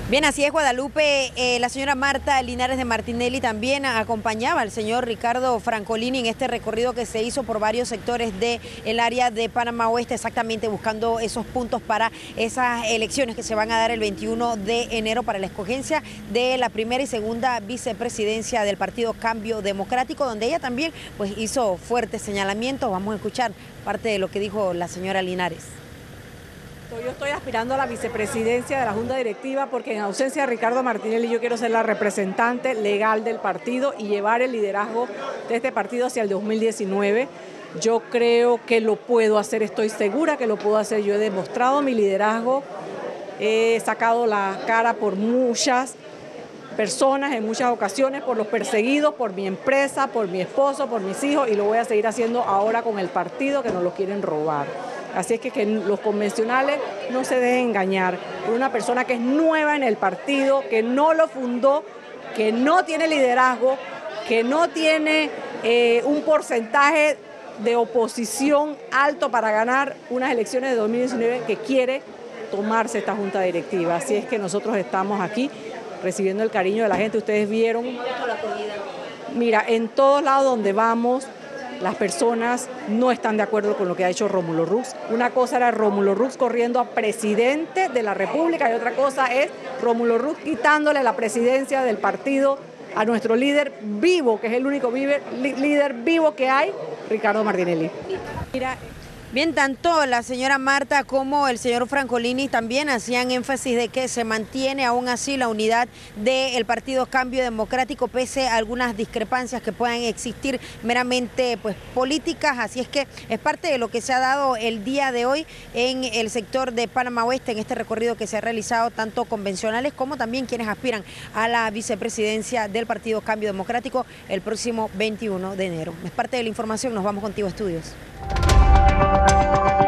Bien, así es, Guadalupe. La señora Marta Linares de Martinelli también acompañaba al señor Ricardo Francolini en este recorrido que se hizo por varios sectores del área de Panamá Oeste, exactamente buscando esos puntos para esas elecciones que se van a dar el 21 de enero para la escogencia de la primera y segunda vicepresidencia del Partido Cambio Democrático, donde ella también pues hizo fuertes señalamientos. Vamos a escuchar parte de lo que dijo la señora Linares. Yo estoy aspirando a la vicepresidencia de la Junta Directiva porque en ausencia de Ricardo Martinelli yo quiero ser la representante legal del partido y llevar el liderazgo de este partido hacia el 2019. Yo creo que lo puedo hacer, estoy segura que lo puedo hacer. Yo he demostrado mi liderazgo, he sacado la cara por muchas personas en muchas ocasiones, por los perseguidos, por mi empresa, por mi esposo, por mis hijos, y lo voy a seguir haciendo ahora con el partido que nos lo quieren robar. Así es que los convencionales no se dejen engañar por una persona que es nueva en el partido, que no lo fundó, que no tiene liderazgo, que no tiene un porcentaje de oposición alto para ganar unas elecciones de 2019, que quiere tomarse esta junta directiva. Así es que nosotros estamos aquí recibiendo el cariño de la gente. Ustedes vieron, mira, en todos lados donde vamos, las personas no están de acuerdo con lo que ha hecho Rómulo Rux. Una cosa era Rómulo Rux corriendo a presidente de la República y otra cosa es Rómulo Rux quitándole la presidencia del partido a nuestro líder vivo, que es el único líder vivo que hay, Ricardo Martinelli. Mira, bien, tanto la señora Marta como el señor Francolini también hacían énfasis de que se mantiene aún así la unidad del Partido Cambio Democrático pese a algunas discrepancias que puedan existir meramente pues políticas. Así es que es parte de lo que se ha dado el día de hoy en el sector de Panamá Oeste, en este recorrido que se ha realizado tanto convencionales como también quienes aspiran a la vicepresidencia del Partido Cambio Democrático el próximo 21 de enero. Es parte de la información, nos vamos contigo a estudios.